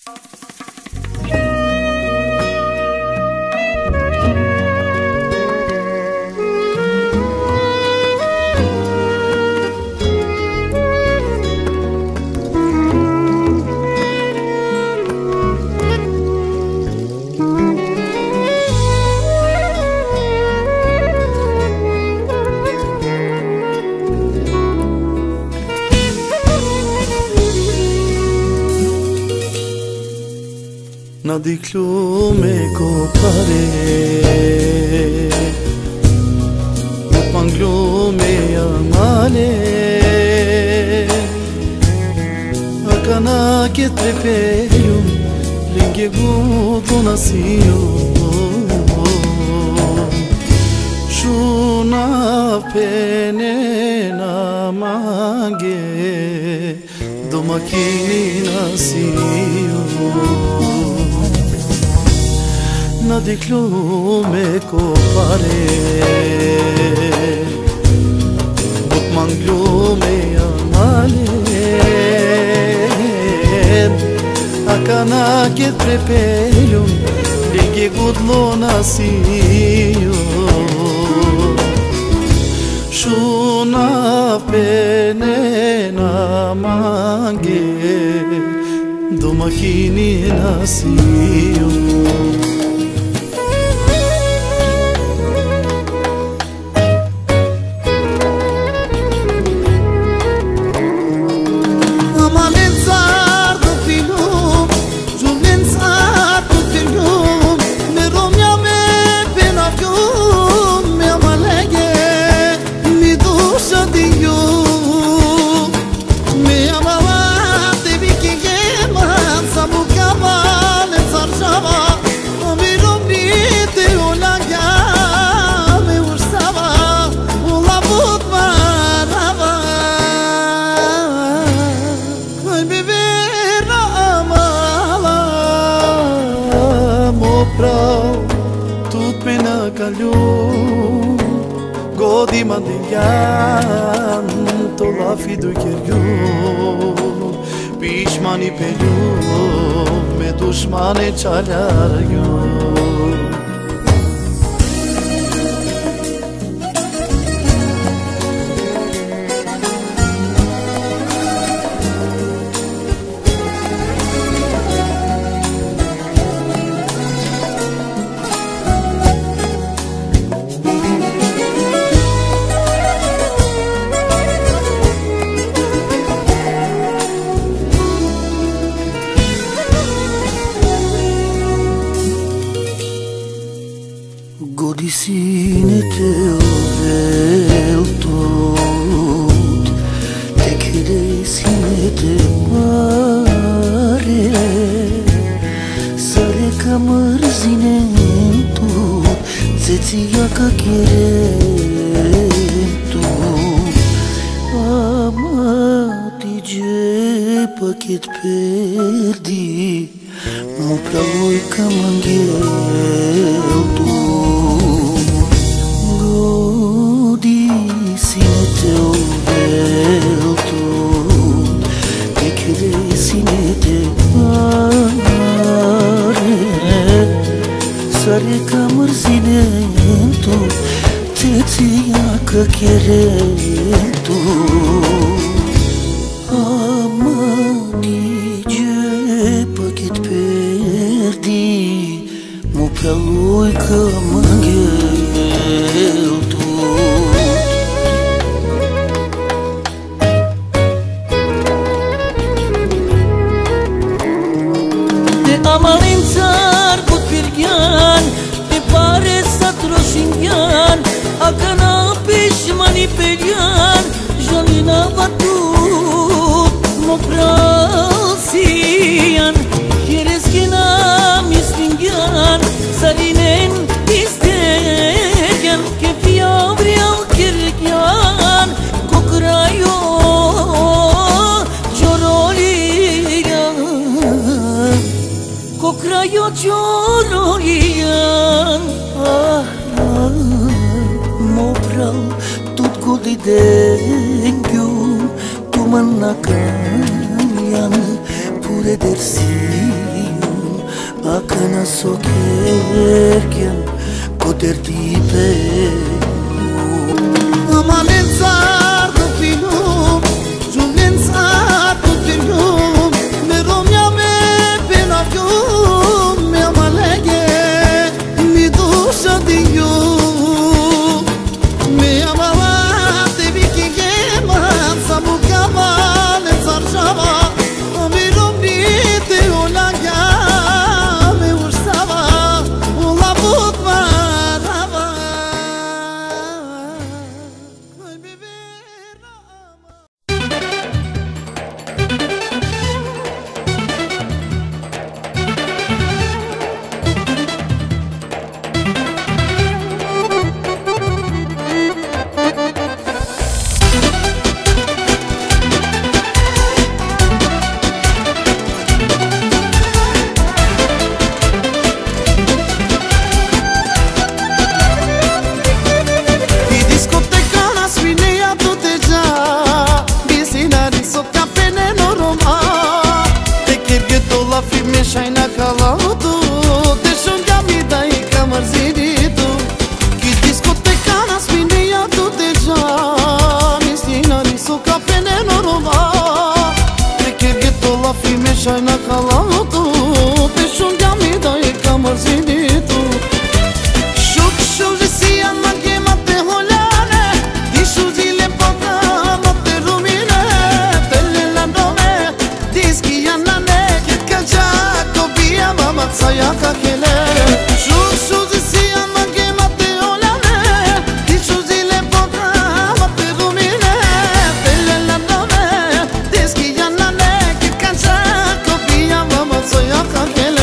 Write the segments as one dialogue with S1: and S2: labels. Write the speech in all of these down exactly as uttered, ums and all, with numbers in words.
S1: Na diklu me kopare Mut manglu me amale Akana ketre peyu Linge gudu nasiyo Shuna pene na mange Domakini nasiyo Na diklu me kopare Mut manglu me amale Akana ketre peyu Ligi gudlo nasiyo Shuna pene na mange Domakini nasiyo Tut me në kalu Godi ma ndinjan To lafi duke rju Pishmani pelju Me dushmane qalar ju
S2: Godisine te veltot Te keresine te mare Sare ka mërzine tot Zeția ka kerentot Amati je pachet perdi Mu pravoi ka mangeltot Godisine teu veltot Te keresine te mare Sare ka mërzine tot Zeția ka kerentot Amati je pachet perdi Mu pravoi ka mangeltot
S3: Amalin țar cu pirghean Te pare să troșinghean Akana pishmani pelyan Jalina vatut Mo prasian Kiereskina mistinghean Sarinen isteghean Ke fia vreau kirghean Cocraio Cocraio ciorolian
S2: Ah, ah, mo pral tut godi dengyu Tu mannakan yan pure dersi Akana sokerken kotertipe
S1: Amanen sardo filum Julen sardo filum Me romja me penavium Me amalege Mi dusha di ju Me amalat e vikige man Sa mu kamal e zarshava Mi romnit e ulaga Me ursava Ula put marava Ai bebe rama Shajna kalatu Te shumë nga mi da I ka mërziritu Ki diskoteka nas mineja tu te gja Nisina nisu ka pene në roma Te kërgjeto la fi me shajna kalatu Te shumë nga mi da I ka mërziritu Shuk shuk si janë ma gema te holane Di shuzile pota ma te rumine Te lelandome Diski janë nane Mama tsaya ka kele Shuk shuk si janë ma gema te olane Ti shuzile pota ma te rumine Te lelandome Diski janë nane Kit kanë qa kopia Mama tsaya ka kele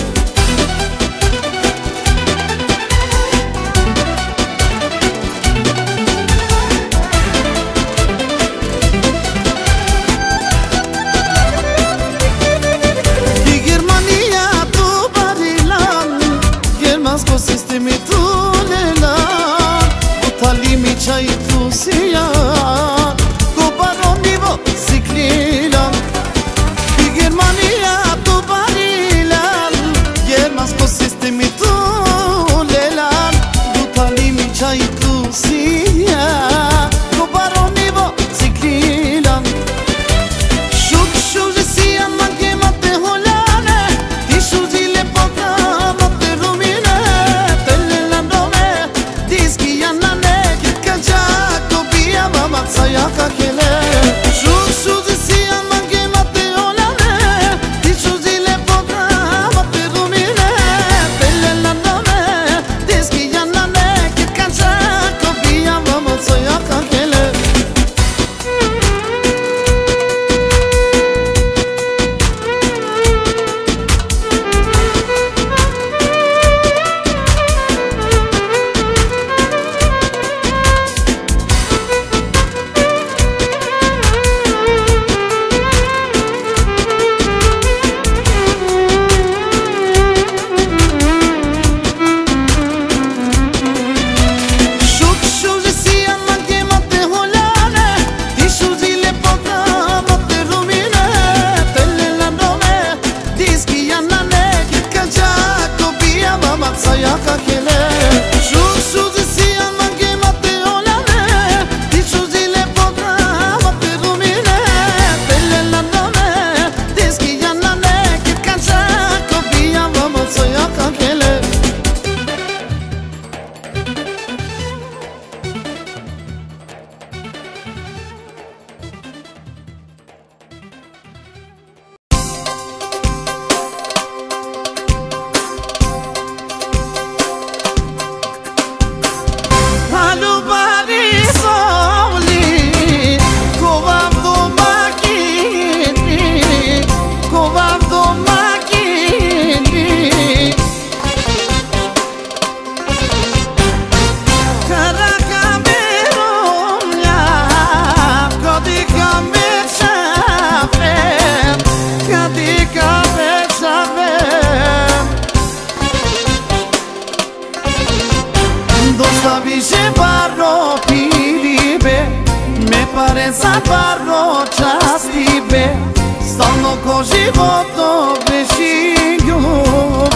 S1: Ko sistemi tu lelan Ko talimi qaj tu si janë Ko baron nivo si klilan I Germania tu barilan Germas ko sistemi tu lelan Ko talimi qaj tu si janë Ko baron nivo si klilan Shuk shuk si janë ma gema te holane Ti shuzile pota ma te rumine Mama tsaya ka kele Shuk shuk si janë ma gema te olane Ti shuzile pota ma te rumine Te lelandome Diski janë nane Kit kanë qa kopia Mama tsaya ka kele Tsaya ka kele Shuk shuk si janë ma gema te olane Ti shuzile pota ma te rumine Te lelandome Diski janë nane Kit kanë qa kopia Mama tsaya ka kele Sabice parlo pilibe Me pare sa parlo ciastibe Stanno così voto besciglio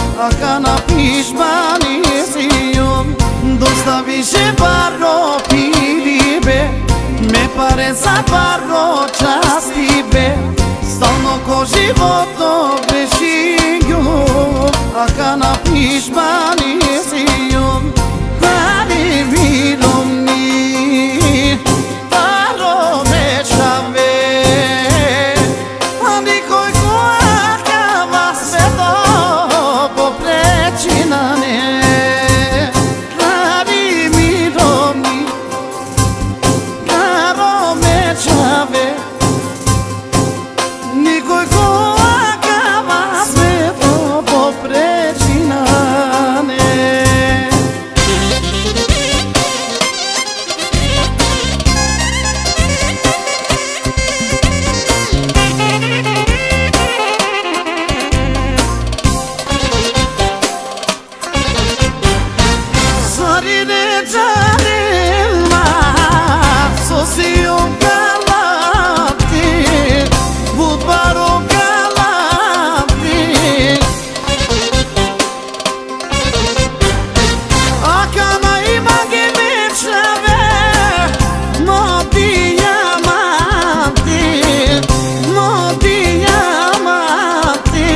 S1: više baro pilibe, me pare sa baro častibe. Stalno ko životno grešim, a ka napiš pa nisi jom. Radi milom ni, baro me čave, a nikoj koja vas sve to popreći na ne. Radi milom ni, baro me čave, nikoj koja vas sve to popreći na ne. Sarine canilma, sosijom galati, budbarom galati. Akana ima gemeçave, no diamati, no diamati.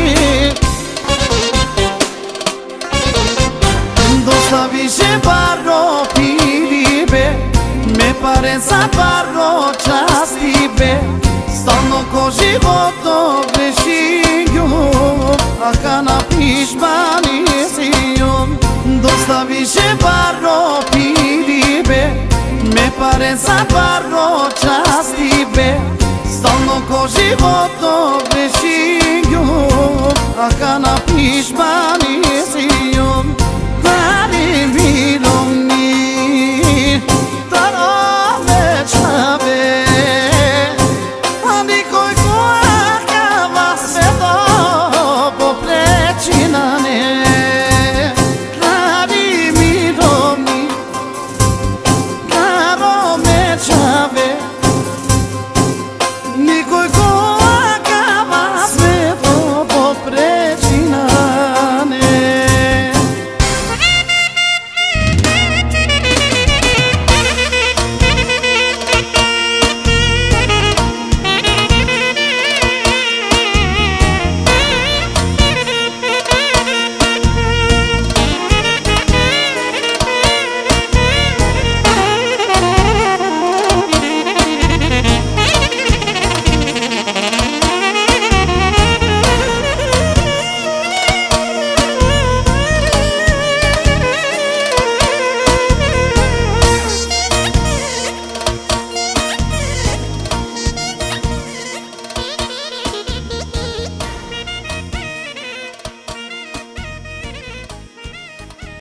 S1: Dosta više baro pilibe, me pare sa baro častibe. Stalno ko životno grešim, a ka napiš pa nisi jom. Dosta više baro pilibe, me pare sa baro častibe. Stalno ko životno grešim, a ka napiš pa nisi